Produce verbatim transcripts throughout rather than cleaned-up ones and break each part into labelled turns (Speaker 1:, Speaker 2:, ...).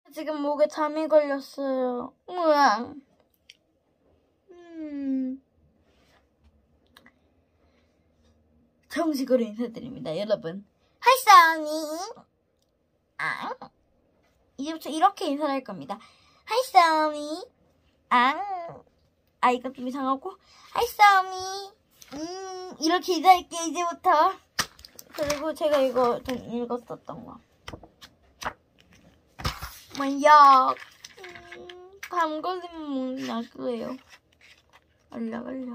Speaker 1: 지금 목에 잠이 걸렸어요. 우와. 음. 정식으로 인사드립니다, 여러분. 하이, 써니. 아. 이제부터 이렇게 인사를 할 겁니다. 하이, 써니. 아. 아, 이거 좀 이상하고. 하이, 써니. 음, 이렇게 인사할게, 이제부터. 그리고 제가 이거 좀 읽었었던 거. 뭐야. 음, 밤 걸리면 뭐 약이에요. 알려, 알려.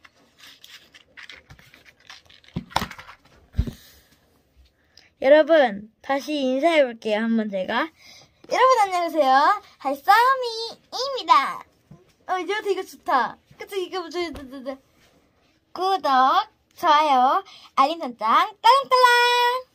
Speaker 1: 여러분, 다시 인사해볼게요, 한번 제가. 여러분, 안녕하세요. 할싸미입니다. 어, 이제 되게 좋다. 그치, 이거 뭐, 저, 저, 저, 저. 구독, 좋아요, 알림 설정, 딸랑딸랑!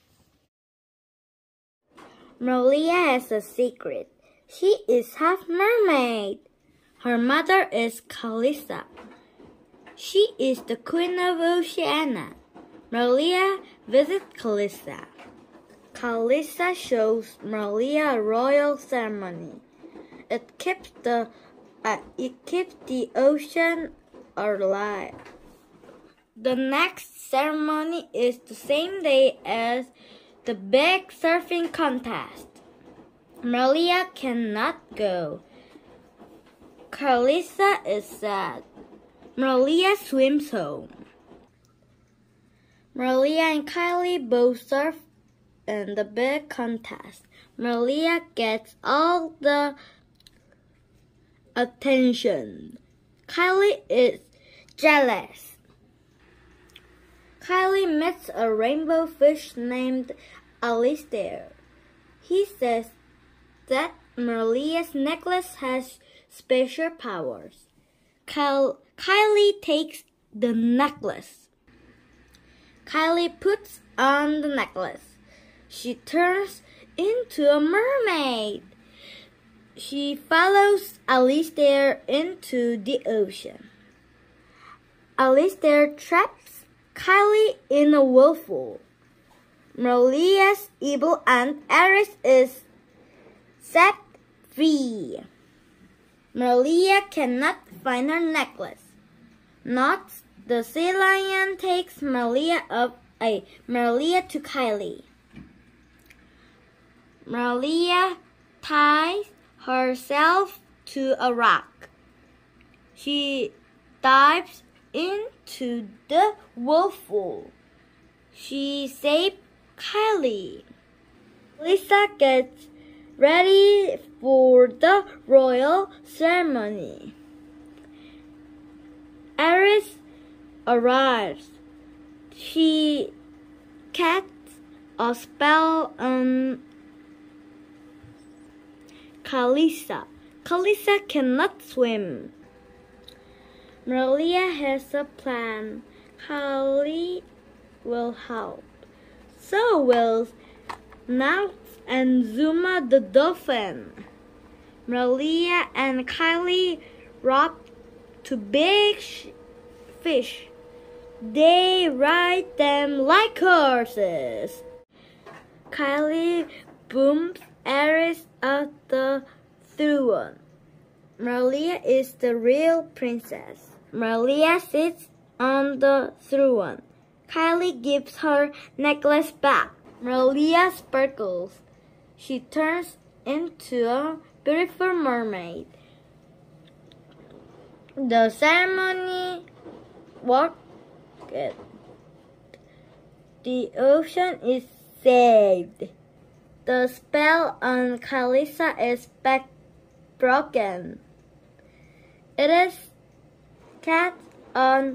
Speaker 1: Maria has a secret. She is half mermaid. Her mother is Calissa. She is the queen of Oceania. Maria visits Calissa. Calissa shows Maria a royal ceremony. It keeps the uh, it keeps the ocean alive. The next ceremony is the same day as the big surfing contest. Maria cannot go. Calissa is sad. Maria swims home. Maria and Kylie both surf in the big contest. Maria gets all the attention. Kylie is jealous. Kylie meets a rainbow fish named Alistair. He says that Maria's necklace has special powers. Kyle, Kylie takes the necklace. Kylie puts on the necklace. She turns into a mermaid. She follows Alistair into the ocean. Alistair traps Kylie in a whirlpool. Maria's evil aunt Eris is set free. Maria cannot find her necklace. Not the sea lion takes Maria up a Maria to Kylie. Maria ties herself to a rock. She dives into the whirlpool. She saved Kylie. Lisa gets ready for the royal ceremony. Eris arrives. She casts a spell on Calissa. Calissa cannot swim. Maria has a plan. Kylie will help. So will Nance and Zuma the dolphin. Maria and Kylie rob two big fish. They ride them like horses. Kylie booms Eris at the throne. Maria is the real princess. Maria sits on the throne. Kylie gives her necklace back. Maria sparkles. She turns into a beautiful mermaid. The ceremony worked. The ocean is saved. The spell on Calissa is back broken. It is cast on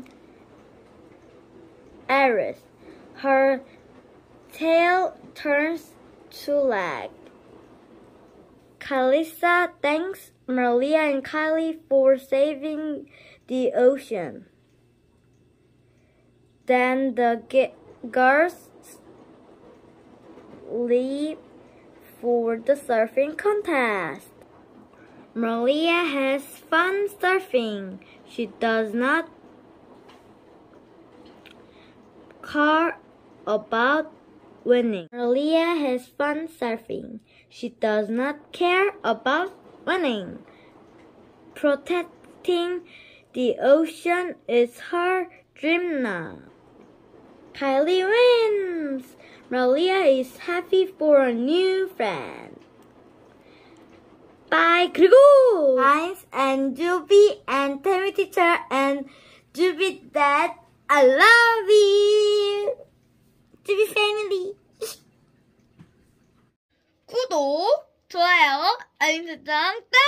Speaker 1: Eris. Her tail turns to leg. Calissa thanks Maria and Kylie for saving the ocean. Then the girls leave for the surfing contest. Maria has fun surfing. She does not care about winning. Malia has fun surfing. She does not care about winning. Protecting the ocean is her dream now. Kylie wins! Malia is happy for a new friend. Bye. 그리고 Heinz and Juby and Tammy teacher and Juby dad, I love you. Juby family.
Speaker 2: 구독, 좋아요, 알림 설정 딱!